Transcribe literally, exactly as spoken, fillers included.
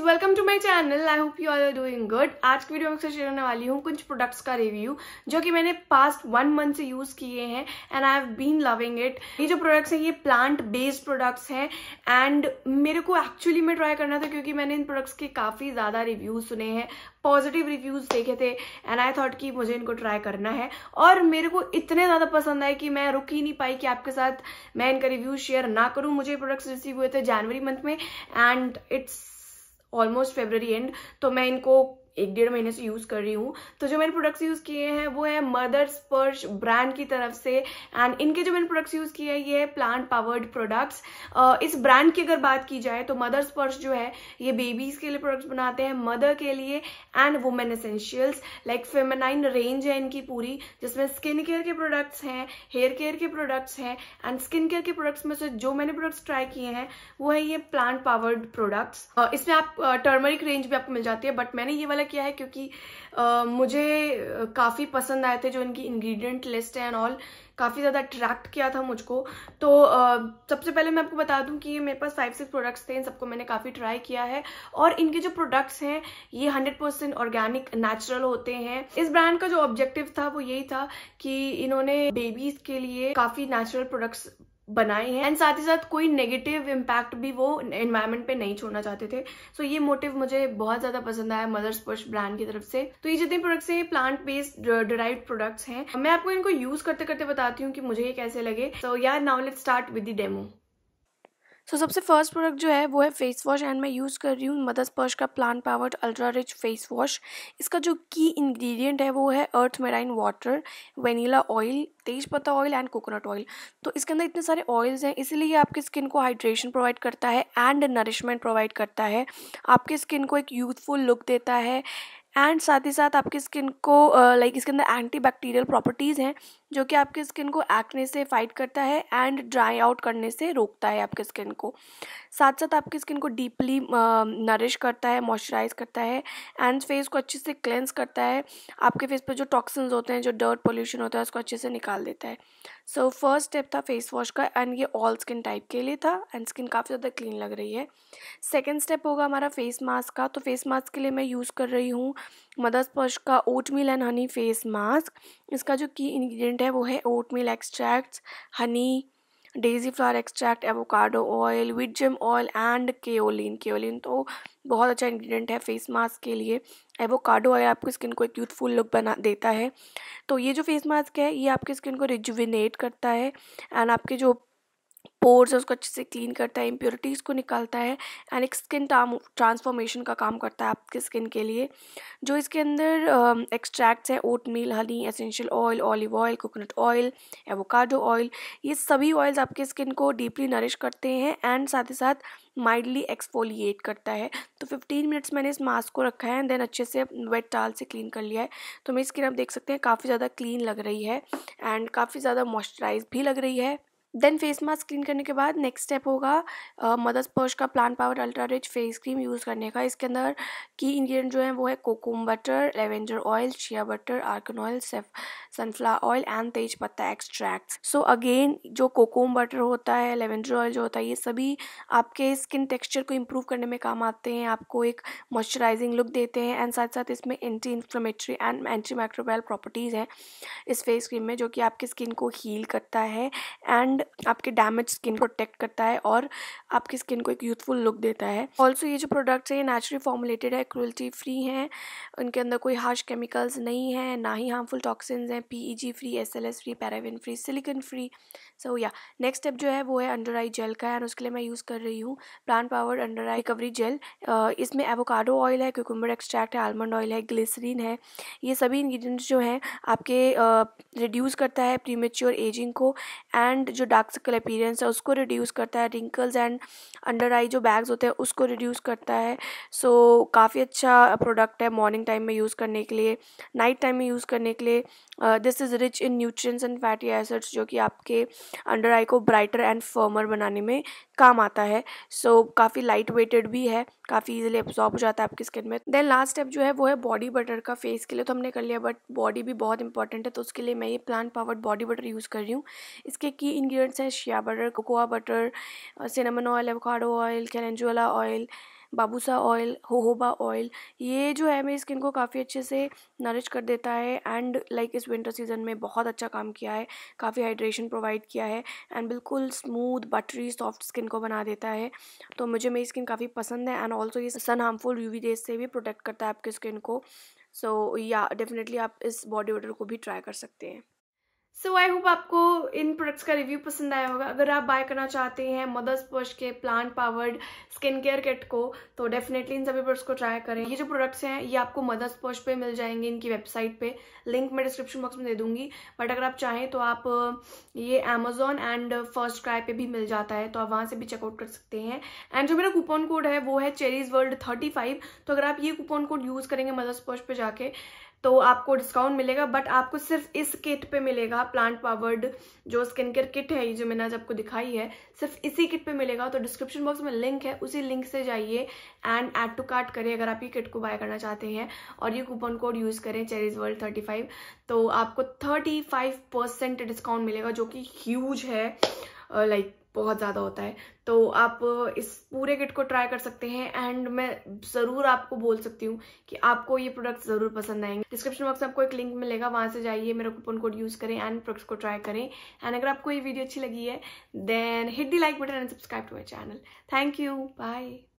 Welcome to my channel. I hope you all are doing good. आज की video में share करने वाली हूँ कुछ प्रोडक्ट्स का रिव्यू जो कि मैंने पास्ट वन मंथ से यूज किए हैं and I have been loving it. ये जो प्रोडक्ट्स हैं ये प्लांट बेस्ड प्रोडक्ट्स हैं एंड मेरे को एक्चुअली में ट्राई करना था क्योंकि मैंने इन प्रोडक्ट्स के काफी ज्यादा रिव्यूज सुने हैं, पॉजिटिव रिव्यूज देखे थे एंड आई थॉट कि मुझे इनको ट्राई करना है और मेरे को इतने ज्यादा पसंद आए कि मैं रुक ही नहीं पाई कि आपके साथ मैं इनका रिव्यू शेयर ना करूं। मुझे प्रोडक्ट्स रिसीव हुए थे जनवरी मंथ में and it's almost February end, तो मैं इनको एक डेढ़ महीने से यूज कर रही हूँ। तो जो मैंने प्रोडक्ट्स यूज किए हैं वो है मदर स्पर्श ब्रांड की तरफ से एंड इनके जो मैंने प्रोडक्ट्स यूज किए हैं ये है प्लांट पावर्ड प्रोडक्ट्स। इस ब्रांड की अगर बात की जाए तो मदर स्पर्श जो है ये बेबीज के लिए प्रोडक्ट्स बनाते हैं, मदर के लिए and women essentials like feminine range है इनकी पूरी, जिसमें स्किन केयर के प्रोडक्ट्स हैं, हेयर केयर के प्रोडक्ट्स हैं एंड स्किन केयर के प्रोडक्ट्स में से जो मैंने प्रोडक्ट्स ट्राई किए हैं वो है ये प्लांट पावर्ड प्रोडक्ट्स। इसमें आप टर्मरिक रेंज भी आपको मिल जाती है बट मैंने ये वाला किया है क्योंकि uh, मुझे काफी पसंद आए थे जो इनकी इंग्रेडिएंट लिस्ट है एंड ऑल, काफी ज्यादा अट्रैक्ट किया था मुझको। तो uh, सबसे पहले मैं आपको बता दूं कि मेरे पास फाइव सिक्स प्रोडक्ट्स थे, इन सबको मैंने काफी ट्राई किया है और इनके जो प्रोडक्ट्स हैं ये हंड्रेड परसेंट ऑर्गेनिक नेचुरल होते हैं। इस ब्रांड का जो ऑब्जेक्टिव था वो यही था कि इन्होंने बेबीज के लिए काफी नेचुरल प्रोडक्ट्स बनाए हैं एंड साथ ही साथ कोई नेगेटिव इम्पैक्ट भी वो एनवायरनमेंट पे नहीं छोड़ना चाहते थे। सो so, ये मोटिव मुझे बहुत ज्यादा पसंद आया मदर स्पर्श ब्रांड की तरफ से। तो ये जितने प्रोडक्ट्स हैं ये प्लांट बेस्ड डिराइव्ड प्रोडक्ट्स हैं। मैं आपको इनको यूज करते करते बताती हूँ कि मुझे ये कैसे लगे। सो यार now let's start with the demo. So so, सबसे फर्स्ट प्रोडक्ट जो है वो है फेस वॉश एंड मैं यूज़ कर रही हूँ मदर स्पर्श का plant powered ultra rich face wash. इसका जो की इंग्रेडिएंट है वो है earth marine water, vanilla oil, tej patta oil and coconut oil. तो इसके अंदर इतने सारे ऑयल्स हैं इसलिए ये आपकी स्किन को हाइड्रेशन प्रोवाइड करता है एंड नरिशमेंट प्रोवाइड करता है, आपकी स्किन को एक यूथफुल लुक देता है एंड साथ ही साथ आपकी स्किन को लाइक uh, इसके अंदर एंटी बैक्टीरियल प्रॉपर्टीज़ हैं जो कि आपके स्किन को एक्ने से फाइट करता है एंड ड्राई आउट करने से रोकता है आपके स्किन को। साथ साथ आपकी स्किन को डीपली नरिश करता है, मॉइस्चराइज करता है एंड फेस को अच्छे से क्लेंस करता है। आपके फेस पर जो टॉक्सिन्स होते हैं, जो डर्ट पोल्यूशन होता है उसको अच्छे से निकाल देता है। सो फर्स्ट स्टेप था फेस वॉश का एंड ये ऑल स्किन टाइप के लिए था एंड स्किन काफ़ी ज़्यादा क्लीन लग रही है। सेकेंड स्टेप होगा हमारा फेस मास्क का। तो फेस मास्क के लिए मैं यूज़ कर रही हूँ मदर स्पर्श का oatmeal and honey face mask. इसका जो की इंग्रेडिएंट है वो है oatmeal extracts, honey, daisy flower extract, avocado oil, wheat germ oil and kaolin. Kaolin तो बहुत अच्छा इंग्रेडिएंट है फेस मास्क के लिए। एवोकाडो ऑयल आपकी स्किन को एक यूथफुल लुक बना देता है। तो ये जो फेस मास्क है ये आपकी स्किन को रिजुविनेट करता है एंड आपके जो पोर्स है उसको अच्छे से क्लीन करता है, इम्प्योरिटीज़ को निकालता है एंड एक स्किन ट्रांसफॉर्मेशन का काम करता है आपके स्किन के लिए। जो इसके अंदर एक्सट्रैक्ट्स हैं oatmeal, honey, essential oil, olive oil, coconut oil, avocado oil, ये सभी ऑयल्स आपके स्किन को डीपली नरिश करते हैं एंड साथ ही साथ माइल्डली एक्सफोलिएट करता है। तो फिफ्टीन मिनट्स मैंने इस मास्क को रखा है एंड देन अच्छे से वेट टाल से क्लीन कर लिया है। तो मेरी स्किन आप देख सकते हैं काफ़ी ज़्यादा क्लीन लग रही है एंड काफ़ी ज़्यादा मॉइस्चराइज भी लग रही है। देन फेस मास्क क्लीन करने के बाद नेक्स्ट स्टेप होगा मदर स्पर्श का plant power ultra rich face cream use करने का। इसके अंदर की इंग्रेडिएंट जो है वो है cocoa butter, lavender oil, shea butter, argan oil, sunflower oil and tej patta extracts. So again जो कोकोम बटर होता है, लेवेंडर ऑयल जो होता है, ये सभी आपके स्किन टेक्सचर को इम्प्रूव करने में काम आते हैं, आपको एक मॉइस्चराइजिंग लुक देते हैं एंड साथ साथ इसमें anti inflammatory and anti microbial properties हैं इस फेस क्रीम में जो कि आपकी स्किन को हील करता है एंड आपके डैमेज स्किन को प्रोटेक्ट करता है और आपकी स्किन को एक यूथफुल लुक देता है। ऑल्सो ये जो प्रोडक्ट्स हैं ये नेचुरली फॉर्मुलेटेड है, क्रुएल्टी फ्री हैं, उनके अंदर कोई हार्श केमिकल्स नहीं है, ना ही हार्मफुल टॉक्सिन्स हैं, PEG free, SLS free, paraben free, silicone free. So या नेक्स्ट स्टेप जो है वो है अंडर आई जेल का एंड उसके लिए मैं यूज़ कर रही हूँ plant powered under eye recovery gel. इसमें एवोकाडो ऑयल है, क्यूकम्बर एक्सट्रैक्ट है, आलमंड ऑयल है, ग्लिसरीन है। ये सभी इंग्रेडिएंट्स जो हैं आपके रिड्यूस करता है प्रीमेच्योर एजिंग को एंड जो डार्क सर्कल अपीयरेंस है उसको रिड्यूस करता है, रिंकल्स एंड अंडर आई जो बैग्स होते हैं उसको रिड्यूस करता है। सो so, काफ़ी अच्छा प्रोडक्ट है मॉर्निंग टाइम में यूज़ करने के लिए, नाइट टाइम में यूज़ करने के लिए। This is rich in nutrients and fatty acids जो कि आपके अंडर आई को ब्राइटर एंड फर्मर बनाने में काम आता है। सो so, काफ़ी लाइट वेटेड भी है, काफ़ी इजीली एब्जॉर्ब हो जाता है आपकी स्किन में। देन लास्ट स्टेप जो है वो है बॉडी बटर का। फेस के लिए तो हमने कर लिया बट बॉडी भी बहुत इंपॉर्टेंट है तो उसके लिए मैं ये plant powered body butter use कर रही हूँ। इसके की इंग्रेडिएंट्स हैं shea butter, cocoa butter, cinnamon oil, avocado oil, calendula oil, babassu oil, jojoba oil, ये जो है मेरी स्किन को काफ़ी अच्छे से नरिश कर देता है एंड लाइक इस विंटर सीजन में बहुत अच्छा काम किया है, काफ़ी हाइड्रेशन प्रोवाइड किया है एंड बिल्कुल स्मूथ बटरी सॉफ्ट स्किन को बना देता है। तो मुझे मेरी स्किन काफ़ी पसंद है एंड ऑल्सो ये सन हार्मफुल यूवी रेज से भी प्रोटेक्ट करता है आपकी स्किन को। सो या डेफिनेटली आप इस बॉडी ऑर्डर को भी ट्राई कर सकते हैं। सो आई होप आपको इन प्रोडक्ट्स का रिव्यू पसंद आया होगा। अगर आप बाय करना चाहते हैं मदर स्पर्श के plant powered skin care kit को तो डेफिनेटली इन सभी प्रोडक्ट्स को ट्राई करें। ये जो प्रोडक्ट्स हैं ये आपको मदर स्पर्श पे मिल जाएंगे, इनकी वेबसाइट पे, लिंक मैं डिस्क्रिप्शन बॉक्स में दे दूंगी। बट अगर आप चाहें तो आप ये अमेजोन एंड फर्स्ट क्राई पे भी मिल जाता है, तो आप वहां से भी चेकआउट कर सकते हैं। एंड जो मेरा कूपन कोड है वो है चेरीज वर्ल्ड थर्टी फाइव। तो अगर आप ये कूपन कोड यूज करेंगे मदर स्पर्श पे जाके तो आपको डिस्काउंट मिलेगा, बट आपको सिर्फ इस किट पे मिलेगा। प्लांट पावर्ड जो स्किन केयर किट है, ये जो मैंने आज आपको दिखाई है, सिर्फ इसी किट पे मिलेगा। तो डिस्क्रिप्शन बॉक्स में लिंक है, उसी लिंक से जाइए एंड ऐड टू कार्ट करें अगर आप ये किट को बाय करना चाहते हैं और ये कूपन कोड यूज करें चेरीज वर्ल्ड थर्टी फाइव, तो आपको थर्टी फाइव परसेंट डिस्काउंट मिलेगा, जो कि ह्यूज है, लाइक बहुत ज़्यादा होता है। तो आप इस पूरे किट को ट्राई कर सकते हैं एंड मैं ज़रूर आपको बोल सकती हूँ कि आपको ये प्रोडक्ट्स ज़रूर पसंद आएंगे। डिस्क्रिप्शन बॉक्स में आपको एक लिंक मिलेगा, वहाँ से जाइए, मेरा कूपन कोड यूज़ करें एंड प्रोडक्ट्स को ट्राई करें। एंड अगर आपको ये वीडियो अच्छी लगी है then hit the like button and subscribe to my channel. Thank you, bye.